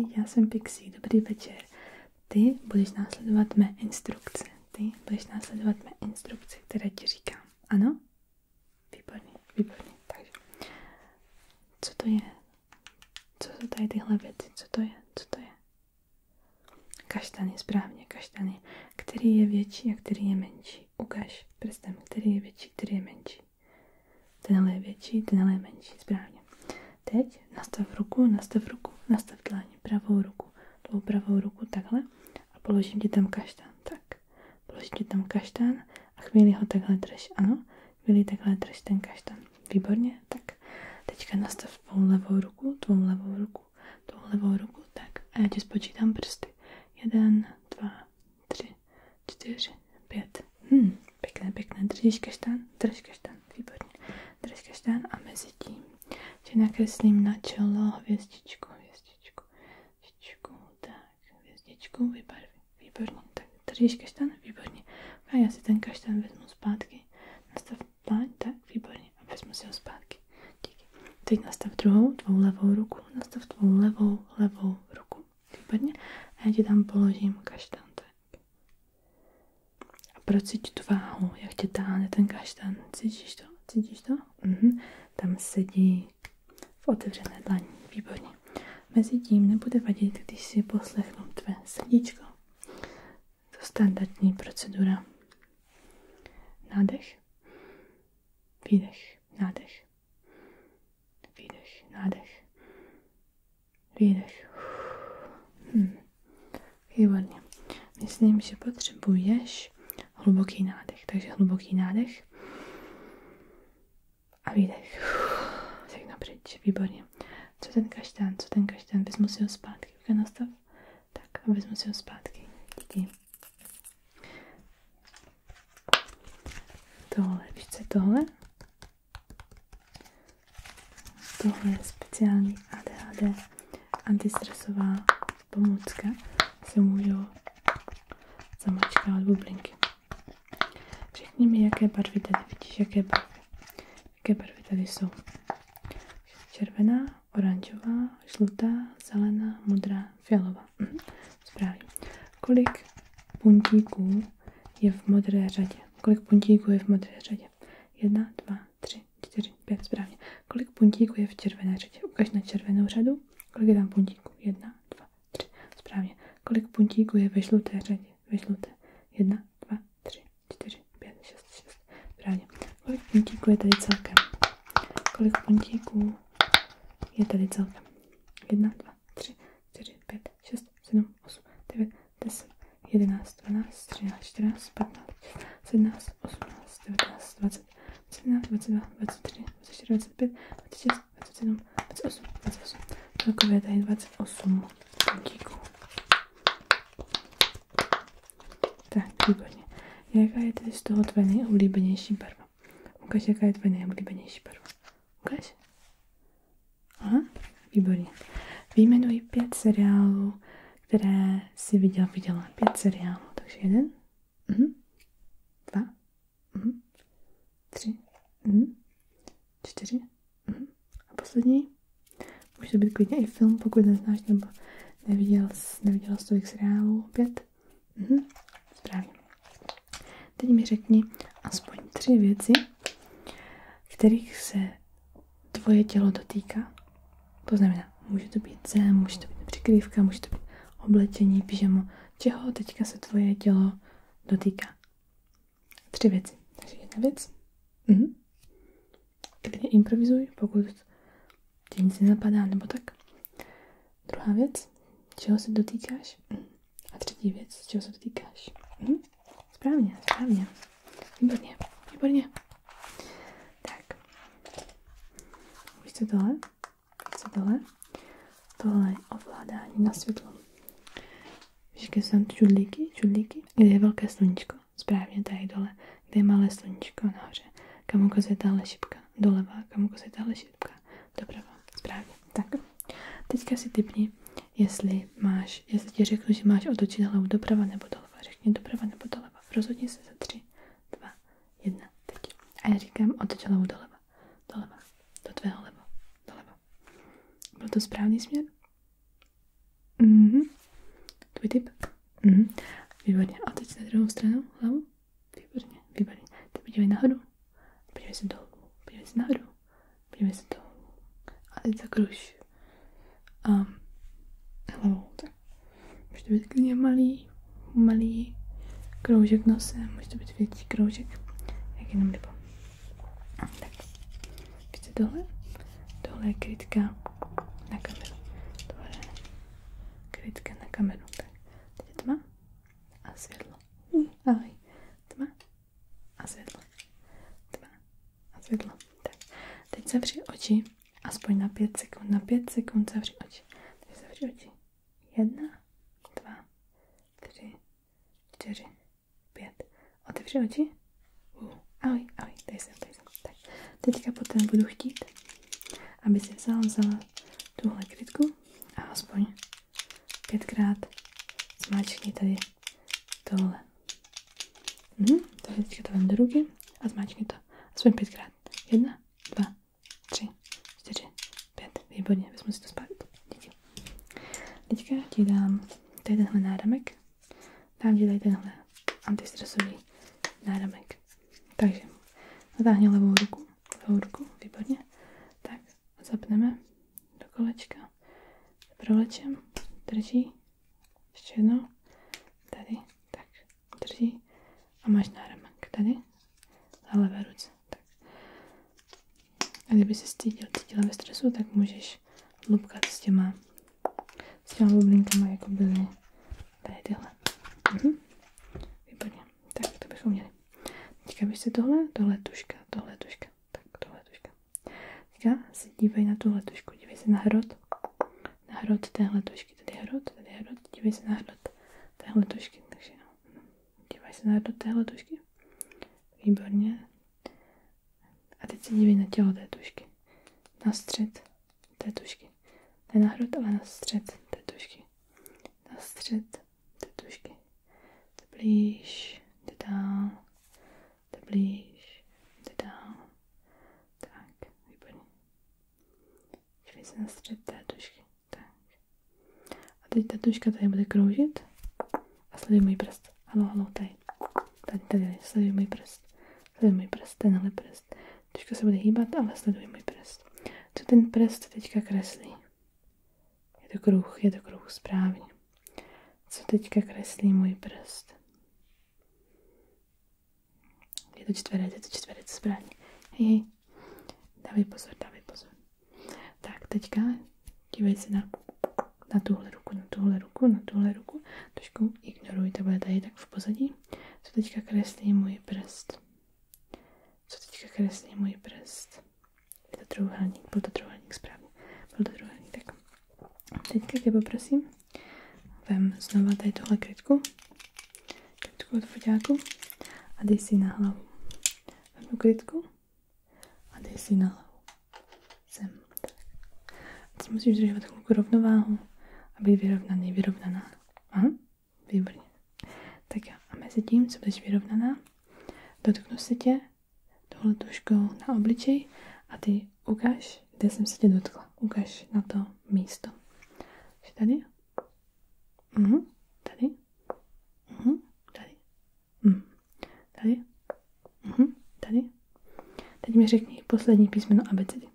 já jsem Pixie, dobrý večer. Ty budeš následovat mé instrukce. Které ti říkám. Ano? Výborně. Takže, co to je? Co jsou tady tyhle věci? Co to je? Kaštany, správně, kaštany. Který je větší a který je menší? Ukaž prstem, který je větší, který je menší. Tenhle je větší, tenhle je menší, správně. Teď nastav ruku, nastav dlaň, pravou ruku, tvou pravou ruku takhle a položím ti tam kaštán. Tak, položím ti tam kaštán a chvíli ho takhle drž, ano? Chvíli takhle drž ten kaštán. Výborně, tak. Teďka nastav tvou levou ruku, tak. A já ti spočítám prsty. 1, 2, 3, 4, 5. Pěkné. Drž kaštán, výborně. Drž kaštán a mezi tím ti nakreslím na čelo hvězdičku, tak, hvězdičku vybarvím, výborně. Tak, držíš kaštán, výborně. A já si ten kaštán vezmu zpátky, nastav pláň, tak, výborně. A vezmu si ho zpátky. Díky. Teď nastav druhou, tvou levou ruku, levou ruku, výborně. A já ti tam položím kaštán, tak. A procíť tu váhu, jak tě táhne ten kaštán. Cítíš to? Tam sedí v otevřené dlaní, výborně. Mezitím nebude vadit, když si poslechnu tvé srdíčko. To standardní procedura. Nádech, výdech, nádech, výdech, nádech, výdech. Výborně. Myslím, že potřebuješ hluboký nádech, takže hluboký nádech a výdech. Všechno pryč, výborně. Co ten kaštán? Vezmu si ho zpátky. Nastav. Tak a vezmu si ho zpátky. Díky. Tohle, víš co je tohle? Tohle je speciální ADHD antistresová pomůcka. Se můžou zamačkávat bublinky. Řekni mi, jaké barvy tady vidíš, jaké barvy tady jsou. Červená, oranžová, žlutá, zelená, modrá, fialová. Správně. Kolik puntíků je v modré řadě? 1, 2, 3, 4, 5. Správně. Kolik puntíků je v červené řadě? Ukaž na červenou řadu. Kolik je tam puntíků? 1, 2, 3. Správně. Kolik puntíků je ve žluté řadě? 1, 2, 3, 4, 5, 6. Správně. Kolik puntíků je tady celkem? 1, 2, 3, 4, 5, 6, 7, 8, 9, 10, 11, 12, 13, 14, 15, 17, 18, 19, 20, 21, 22, 23, 24, 25, 26, 27, 28. Celkově tady 28 puntíků. Tak, výborně. Jaká je tedy z toho tvoje nejoblíbenější barva? Ukaž, jaká je tvoje nejoblíbenější barva. Ukaž? Aha, výborně. Vyjmenuj 5 seriálů, které jsi viděla. 5 seriálů. Takže 1, 2, 3, 4. A poslední. Může to být klidně i film, pokud neznáš nebo neviděl jsi tolik seriálů. 5. Správně. Teď mi řekni aspoň 3 věci, kterých se tvoje tělo dotýká. To znamená, může to být zem, může to být přikrývka, může to být oblečení, pyžamo. Čeho teďka se tvoje tělo dotýká? 3 věci. Takže 1 věc. Klidně improvizuj, pokud tě nic nenapadá, nebo tak. 2. věc. Čeho se dotýkáš? A 3. věc. Čeho se dotýkáš? Správně. Výborně. Tak. Víš co tohle? Tohle je ovládání na světlo. Víš, jaké jsou tam čudlíky? Kde je velké sluníčko? Správně, tady dole. Kde je malé sluníčko? Nahoře. Kam ukazuje tahle šipka? Doleva. Kam ukazuje tahle šipka? Doprava. Správně. Tak. Teďka si tipni, jestli ti řeknu, že máš otočit hlavu doprava nebo doleva. Řekni doprava nebo doleva. Rozhodni se za 3, 2, 1. Teď. A já říkám, otoč hlavu doleva. Do tvého leva. Doleva. Byl to správný směr? tvůj typ? Výborně. A teď na druhou stranu hlavu? Výborně, výborně. Teď podívej nahoru. Podívej se dolů. Podívej se nahoru. Podívej se dolů. A teď zakruž. Hlavou. Tak. Může to být klidně malý kroužek nosem. Může to být větší kroužek. Jak jenom nebo. Tak. Víte tohle? Tohle je krytka na kameru. Tohle je krytka na kameru. Tak. Teď je tma a světlo. Ahoj. Tma a světlo. Tma a světlo. Tak. Teď zavři oči. Aspoň na 5 sekund. Na 5 sekund zavři oči. Teď zavři oči. 1, 2, 3, 4, 5. Otevři oči. Ahoj. Tady jsem. Tak. Teďka potom budu chtít, aby si vzala tuhle krytku a aspoň 5krát zmáčkni tady tohle. Takže teďka to vem do ruky a zmáčkni to aspoň 5krát. 1, 2, 3, 4, 5. Výborně, vezmu si to zpátky. Díky. Teďka ti dám tady tenhle náramek. Dám ti tady tenhle antistresový náramek. Takže natáhni levou ruku, výborně. Tak, zapneme do kolečka. Provlečem, drží. Ještě jednou. Tady, tak, drží. A máš náramek tady. Na levé ruce. Tak. A kdyby se cítila ve stresu, tak můžeš lupkat s těma bublinkama, jako byly tady tyhle. Výborně. Tak, to bychom měli. Teďka víš si tohle je tužka. Tak, tohle je tužka. Teďka se dívej na tuhle tužku, dívej se na hrot téhle tužky, tady hrot, dívej se na hrot téhle tužky, takže dívej se na hrot téhle tužky. Výborně. A teď se dívej na tělo té tužky, na střed té tužky. Ne na hrot, ale na střed té tužky. Na střed té tužky. Jde blíž, jde dál. Blíž, jde dál. Tak, výborně. Dívej se na střed té tužky. Tak. A teď ta tužka tady bude kroužit. A sleduj můj prst. Halo, tady. Tady, sleduj můj prst. Tenhle prst. Tužka se bude hýbat, ale sleduj můj prst. Co ten prst teďka kreslí? Je to kruh, správně. Co teďka kreslí můj prst? Je to čtverec, správně. Hej. Dávej pozor. Tak, teďka dívej se na tuhle ruku. Trošku ignoruj, to bude tady tak v pozadí. Co teďka kreslí můj prst? Je to trojúhelník, byl to trojúhelník, správně. Tak. Teďka tě poprosím, vem znova tady tuhle krytku od foťáku a dej si na hlavu. Vem tu krytku a dej si na hlavu. Sem. Tak. A teď musíš držet chvilku rovnováhu a být vyrovnaná. Aha, výborně. Tak jo, a mezi tím, co budeš vyrovnaná, dotknu se tě tohle tužkou na obličej a ty ukáž, kde jsem se tě dotkla. Ukáž na to místo. Takže tady. Tady. Tady. Tady. Tady. Teď mi řekni poslední písmeno abecedy.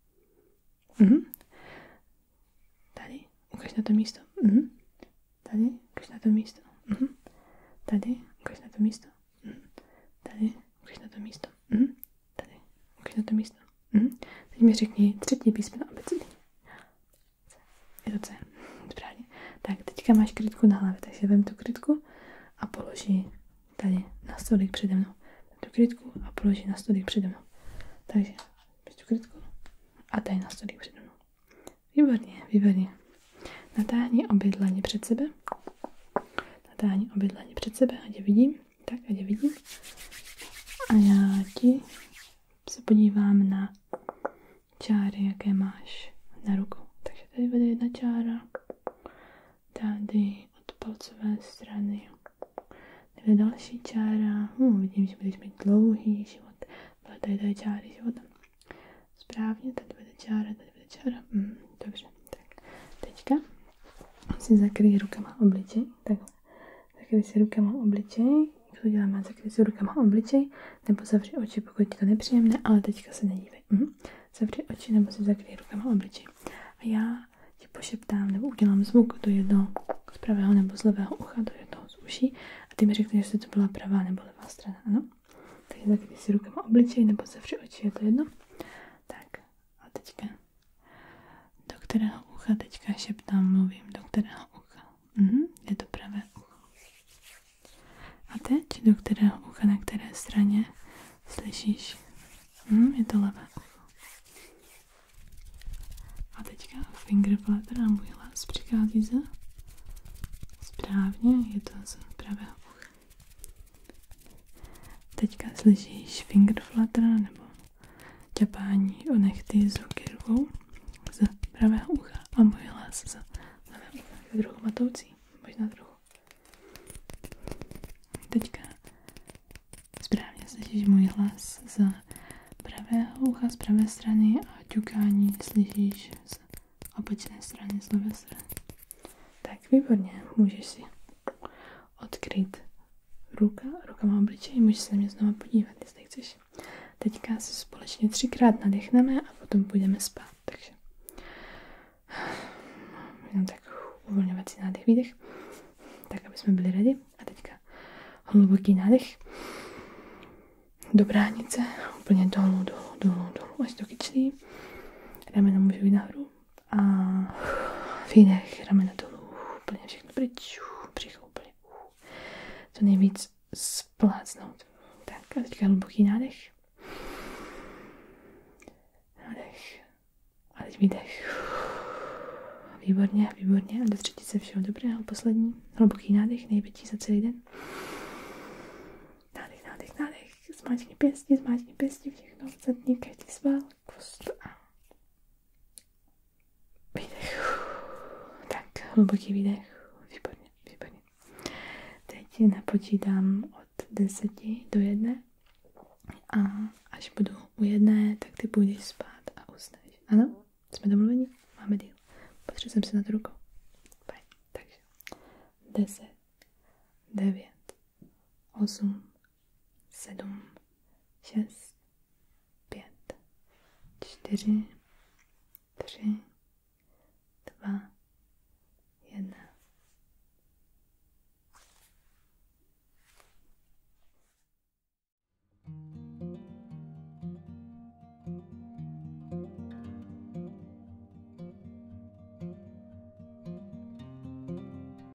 Tady. Ukaž na to místo. Tady. Ukaž na to místo. Tady. Ukaž na to místo. Tady. Ukaž na to místo. Tady. Ukaž na to místo. Teď mi řekni třetí písmeno abecedy. Je to C. Správně. Tak, teďka máš krytku na hlavě, takže vem tu krytku a položí tady na stolík přede mnou. Vem tu krytku a položí na stolík přede mnou. Takže vem tu krytku a tady na stolík přede mnou. Výborně. Natáhni obě dlaně před sebe. Ať je vidím. Tak, ať je vidím. A já ti se podívám na čáry, jaké máš na rukou. Takže tady vede jedna čára. Tady od palcové strany. Tady další čára. Vidím, že budeš mít dlouhý život. Tady čáry života. Správně, tady vede čára. Dobře, tak. Teďka si zakryj rukama obličej, takhle. Zakryj si rukama obličej, jak to děláme, zakryj si rukama obličej, nebo zavři oči, pokud ti to nepříjemné, ale teďka se nedívej. Zavři oči, nebo si zakryj rukama obličej. A já ti pošeptám, nebo udělám zvuk do jednoho z pravého nebo z levého ucha, do jednoho z uší, a ty mi řekneš, jestli to byla pravá nebo levá strana, ano? Takže zakryj si rukama obličej, nebo zavři oči, je to jedno? Tak, a teďka, do kterého ucha teďka šeptám, mluvím, do kterého ucha? Je to pravé ucho. A teď, do kterého ucha, na které straně slyšíš? Je to levé ucho. A teďka finger flutter a můj hlas přichází ze správně, je to z pravého ucha. Teďka slyšíš finger flutter nebo ťapání o nechty z ruky rukou z pravého ucha a můj hlas z levého ucha. Je trochu matoucí, možná trochu. Teďka správně slyšíš můj hlas z pravého ucha, z pravé strany a ťukání slyšíš z opačné strany, z levé strany. Tak výborně, můžeš si odkryt rukama obličej, můžeš se na mě znovu podívat, jestli chceš. Teďka se společně 3krát nadechneme a potom půjdeme spát, takže jenom tak uvolňovací nádech, výdech, tak aby jsme byli ready. A teďka hluboký nádech do bránice, úplně dolů, až do kyčlí. Ramena můžou jít nahoru a výdech, ramena dolů, úplně všechno pryč, břicho úplně, co nejvíc splácnout. Tak a teďka hluboký nádech. Nádech. A teď výdech. Výborně. A do třetice všeho dobrého. Poslední. Hluboký nádech, největší za celý den. Nádech. Zmáčkni pěstí, všechno. Zatni každý sval, kost a výdech. Tak, hluboký výdech. Výborně. Teď napočítám od 10 do 1 a až budu u 1, tak ty půjdeš spát a usneš. Ano? Jsme domluveni? Máme deal. Potřebuji jsem se na to rukou. Fajn. Takže 10, 9, 8, 7, 6, 5, 4, 3, 2,